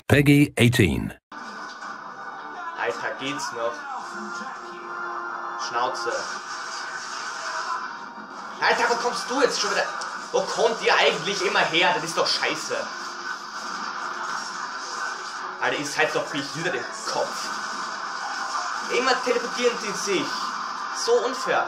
Peggy 18. Alter, geht's noch? Schnauze. Alter, wo kommst du jetzt schon wieder? Wo kommt ihr eigentlich immer her? Das ist doch scheiße. Alter, ihr seid doch behindert im Kopf. Immer teleportieren die sich. So unfair.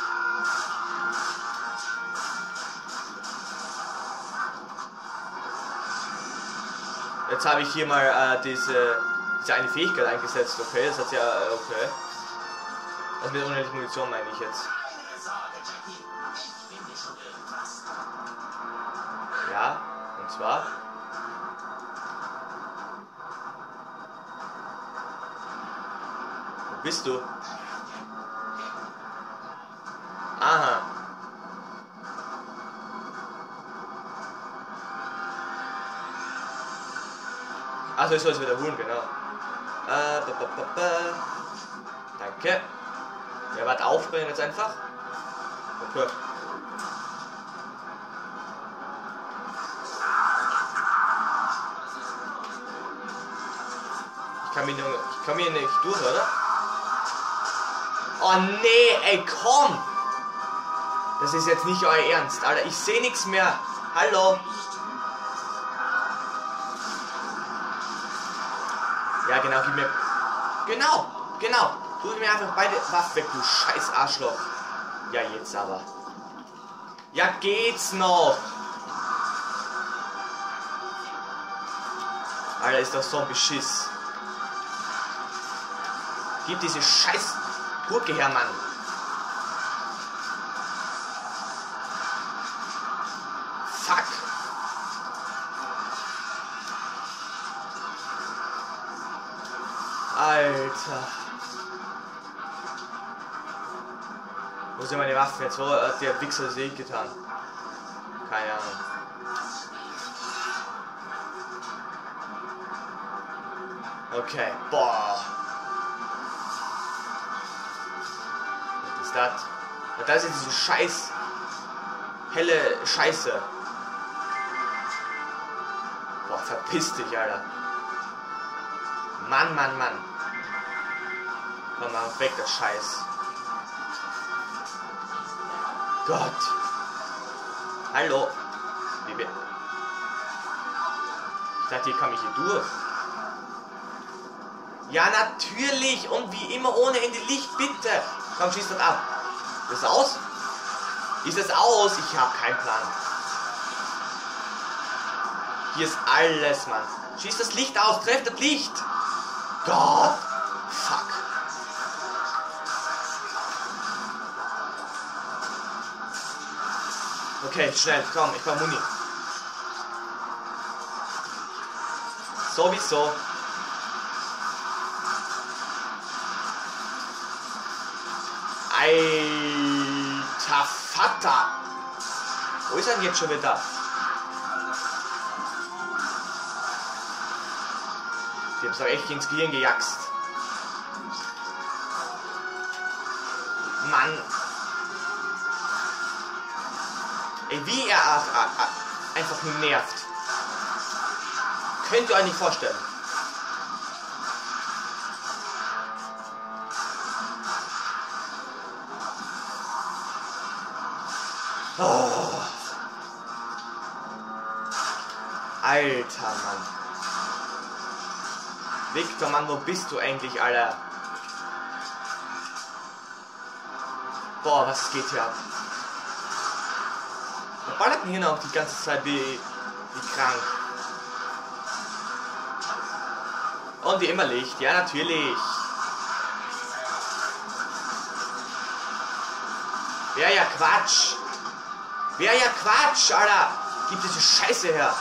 Jetzt habe ich hier mal diese eine Fähigkeit eingesetzt, okay, das hat ja, okay. Das mit unendlicher Munition meine ich jetzt. Ja, und zwar... Wo bist du? Aha. Also ich soll es wiederholen, genau. Danke. Ja, warte, aufbringen jetzt einfach. Okay. Ich kann mir nicht durch, oder? Oh nee, ey, komm! Das ist jetzt nicht euer Ernst, Alter. Ich sehe nichts mehr. Hallo? Ja, genau, gib mir... Genau. Tu mir einfach beide Waffen weg, du scheiß Arschloch. Ja, jetzt aber. Ja, geht's noch? Alter, ist doch so ein Beschiss. Gib diese scheiß Gurke her, Mann. Fuck. Alter. Wo sind meine Waffen jetzt? Wo hat der Wichser das getan? Keine Ahnung. Okay, boah. Was ist das? Und da ist jetzt diese scheiß helle Scheiße. Boah, verpiss dich, Alter. Mann. Komm mal weg, das Scheiß. Gott. Hallo. Liebe. Ich dachte, hier kam ich hier durch. Ja, natürlich. Und wie immer ohne in die Licht, bitte. Komm, schieß das ab. Ist das aus? Ist das aus? Ich habe keinen Plan. Hier ist alles, Mann. Schieß das Licht aus. Treff das Licht. Gott. Fuck. Okay, schnell, komm, ich brauch Muni. Sowieso. Alter Vater. Wo ist er denn jetzt schon wieder? Die haben es doch echt ins Gehirn gejaxt. Mann. Ey, wie er einfach nur nervt. Könnt ihr euch nicht vorstellen. Oh. Alter, Mann. Victor, Mann, wo bist du eigentlich, Alter? Boah, was geht hier ab? Wir ballerten hier noch die ganze Zeit wie krank. Und wie immer Licht, ja natürlich. Wäre ja Quatsch. Wäre ja Quatsch, Alter. Gib diese Scheiße her.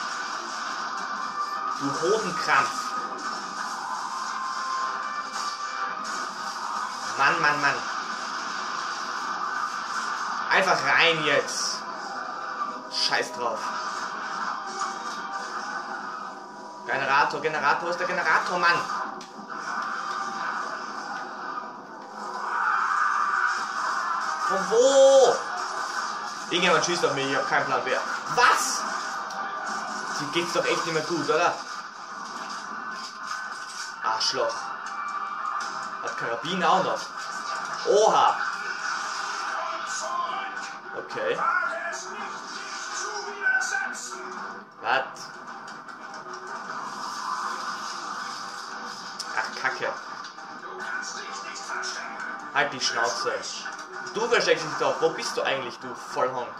Du Hodenkrampf. Mann. Einfach rein jetzt. Scheiß drauf. Generator, wo ist der Generator, Mann? Von wo? Irgendjemand schießt auf mich, ich hab keinen Plan mehr. Was? Sie geht's doch echt nicht mehr gut, oder? Arschloch. Hat Karabin auch noch. Oha. Okay. Was? Ach, Kacke. Halt die Schnauze. Du versteckst dich doch. Wo bist du eigentlich, du Vollhonk?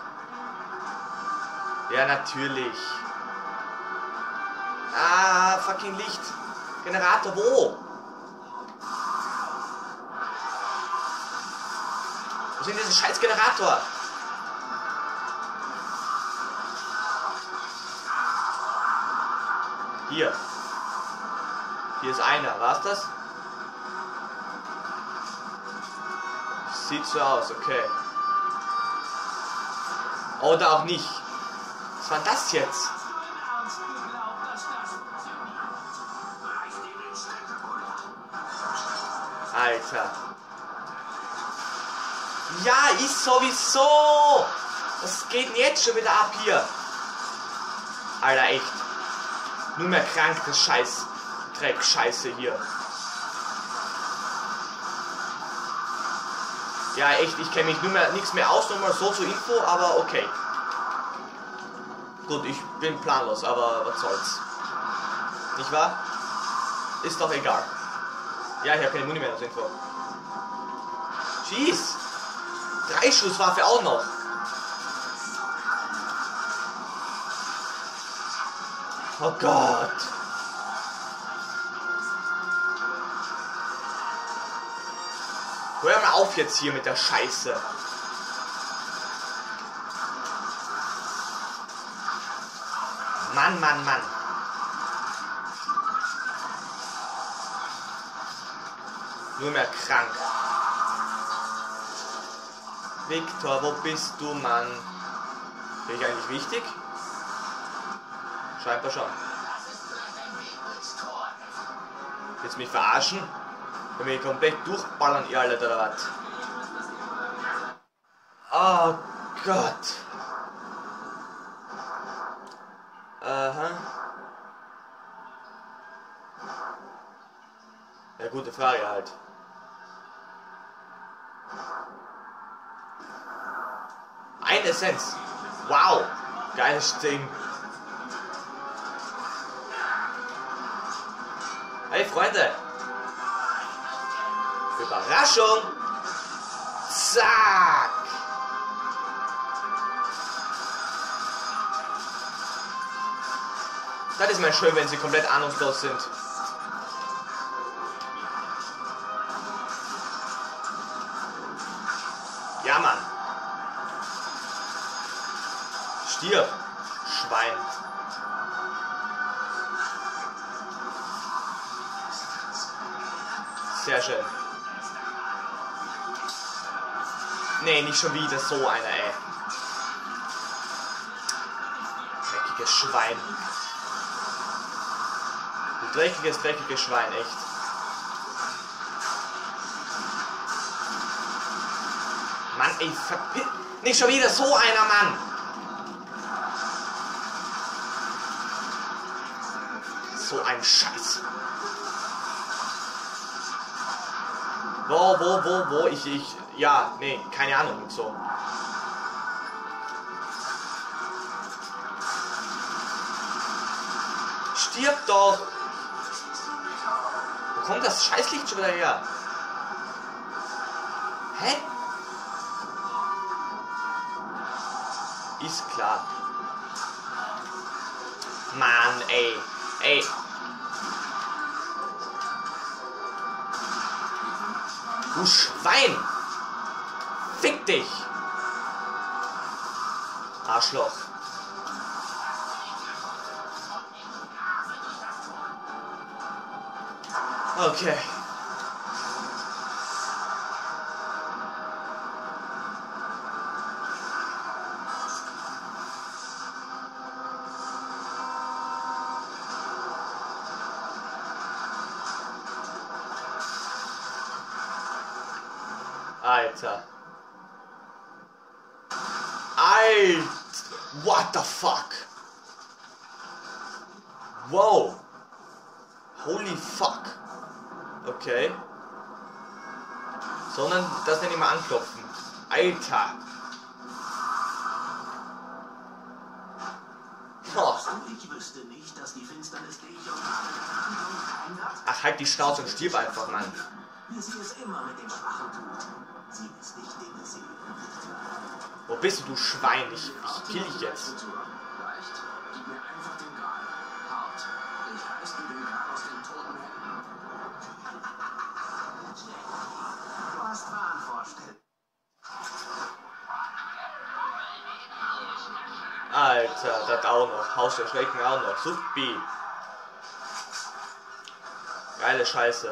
Ja, natürlich. Ah, fucking Licht. Generator, wo? Wo ist denn dieser scheiß Generator? Hier. Hier ist einer. War's das? Sieht so aus, okay. Oder auch nicht. Was war das jetzt? Alter. Ja, ist sowieso. Was geht denn jetzt schon wieder ab hier? Alter, echt. Nur mehr krank, das Scheiß. Dreck, Scheiße hier. Ja, echt, ich kenne mich nur mehr nichts mehr aus, nochmal so zur Info, aber okay. Gut, ich bin planlos, aber was soll's. Nicht wahr? Ist doch egal. Ja, ich habe keine Muni mehr als Info. Jeez! 3-Schusswaffe auch noch. Oh Gott. Hör mal auf jetzt hier mit der Scheiße. Mann, Mann, Mann. Nur mehr krank. Victor, wo bist du, Mann? Bin ich eigentlich wichtig? Scheinbar schon. Willst du mich verarschen? Wenn wir komplett durchballern, ihr alle, oder was? Oh Gott. Aha. Ja, gute Frage halt. Eine Essenz. Wow. Geiles Ding. Hey Freunde. Überraschung. Zack. Das ist mal schön, wenn sie komplett ahnungslos sind. Ja, Mann. Stirb, Schwein. Sehr schön. Nee, nicht schon wieder so einer, ey. Dreckiges Schwein. Du dreckiges Schwein, echt. Mann, ey, verpiss... Nicht schon wieder so einer, Mann! So ein Scheiß. Wo? Ich... Ja, nee, keine Ahnung, so. Stirb doch! Wo kommt das Scheißlicht schon wieder her? Hä? Ist klar. Mann, ey. Ey. Du Schwein! Fick dich! Arschloch. Okay. Alter. What the fuck? Wow. Holy fuck. Okay. Sondern das nenne ich mal anklopfen. Alter. Oh. Ich wüsste nicht, dass die Finsternis dich und alle Handlungen verändert. Ach, halt die Schnauze und stirb einfach, Mann. Wie sie es immer mit dem Schwachen tut. Sie ist nicht Dinge sehen. Wo bist du Schwein? Ich kill dich jetzt. Leicht. Gib mir einfach den Gral. Hart. Ich reiß dir den Gral aus den toten Händen. Du hast Wahnvorstellungen. Alter, das auch noch. Haus der Schrecken auch noch. Supi. Geile Scheiße.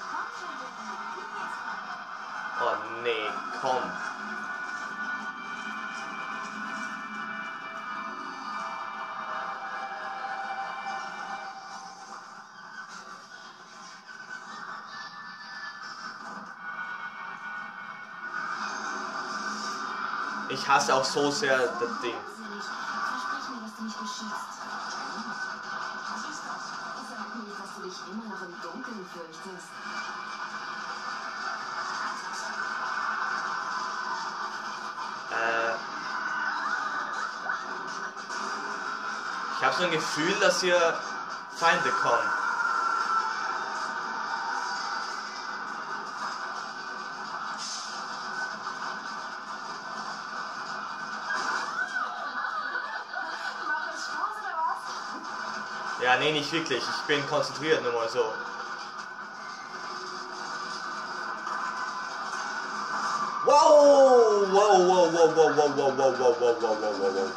Oh nee, komm. Ich hasse auch so sehr das Ding. Versprich mir, dass du mich beschützt. Sag mir, dass du dich immer noch im Dunkeln fürchtest. Ich habe so ein Gefühl, dass hier Feinde kommen. Macht das Spaß oder was? Ja, nee, nicht wirklich. Ich bin konzentriert, nur mal so. Wow! Wow, wow, wow, wow, wow, wow, wow, wow, wow, wow, wow, wow, wow.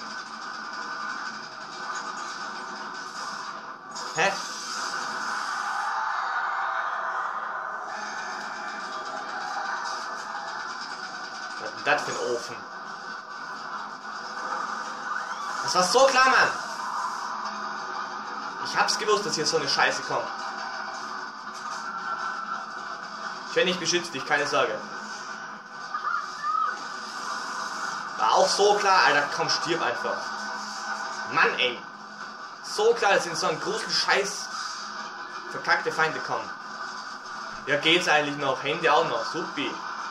Hä? Was ist denn das für ein Ofen? Das war so klar, Mann! Ich hab's gewusst, dass hier so eine Scheiße kommt. Ich werde nicht beschützt, dich, keine Sorge. War auch so klar, Alter, komm, stirb einfach. Mann, ey. So klar, dass in so einen großen Scheiß verkackte Feinde kommen. Ja, geht's eigentlich noch? Hände auch noch, supi.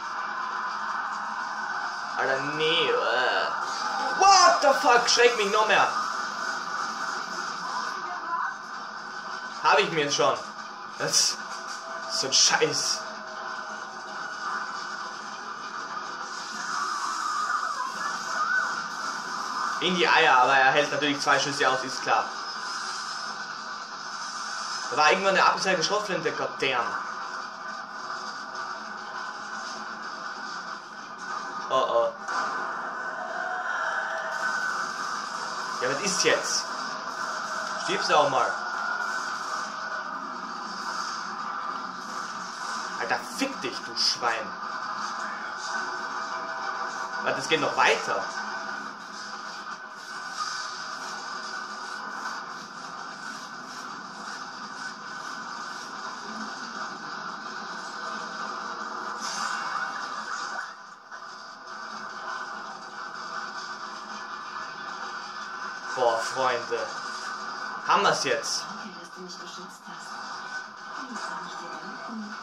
Alter, nee. What the fuck? Schreck mich noch mehr. Habe ich mir jetzt schon. Das ist so ein Scheiß. In die Eier, aber er hält natürlich 2 Schüsse aus, ist klar. Da war irgendwann eine abgeseilte Schrotflinte, goddamn. Oh oh. Ja, was ist jetzt? Stirbst du auch mal? Alter, fick dich, du Schwein. Warte, es geht noch weiter. Boah, Freunde. Haben wir's jetzt? Danke, dass du mich beschützt hast. Wie soll ich dir danken?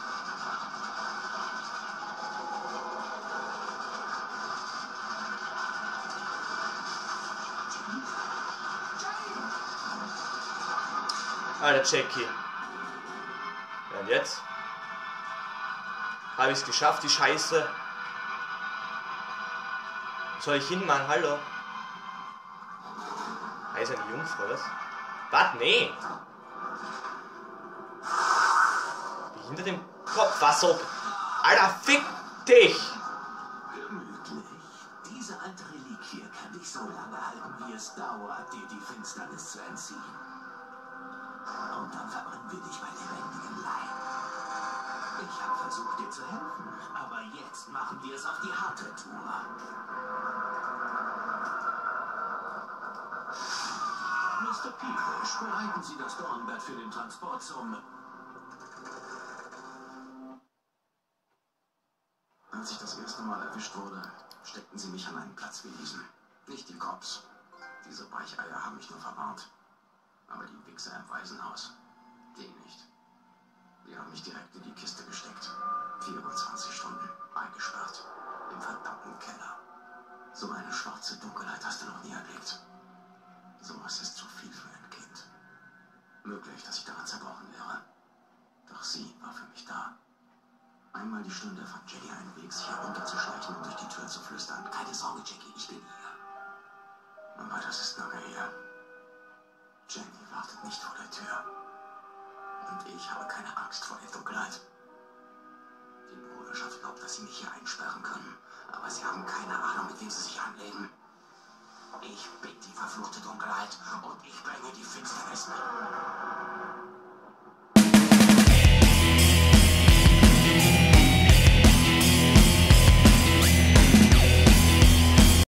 Alter, Jackie. Ja, und jetzt? Habe ich es geschafft, die Scheiße? Wo soll ich hin, Mann? Hallo? Ah, ist eine Jungfrau, was? Was? Nee. Wie hinter dem Kopf? Was so? Alter, fick dich! Gemütlich. Diese alte Reliquie kann dich so lange halten, wie es dauert, dir die Finsternis zu entziehen. Und dann verbrennen wir dich bei lebendigem Leib. Ich habe versucht, dir zu helfen, aber jetzt machen wir es auf die harte Tour. Mr. Peevish, bereiten Sie das Dornbett für den Transport zum... Als ich das erste Mal erwischt wurde, steckten sie mich an einen Platz gewiesen. Nicht die Cops. Diese Weicheier haben mich nur verwarnt. Aber die Wichser im Waisenhaus, die nicht. Die haben mich direkt in die Kiste gesteckt. 24 Stunden eingesperrt. Im verdammten Keller. So eine schwarze Dunkelheit hast du noch nie erblickt. Sowas ist zu viel für ein Kind. Möglich, dass ich daran zerbrochen wäre. Doch sie war für mich da. Einmal die Stunde fand Jackie einen Weg, sich herunterzuschleichen und durch die Tür zu flüstern. Keine Sorge, Jackie, ich bin hier. Aber das ist lange her. Jenny wartet nicht vor der Tür. Und ich habe keine Angst vor der Dunkelheit. Die Bruderschaft glaubt, dass sie mich hier einsperren können. Aber sie haben keine Ahnung, mit wem sie sich anlegen. Ich bin die verfluchte Dunkelheit und ich bringe die Finsternis mit.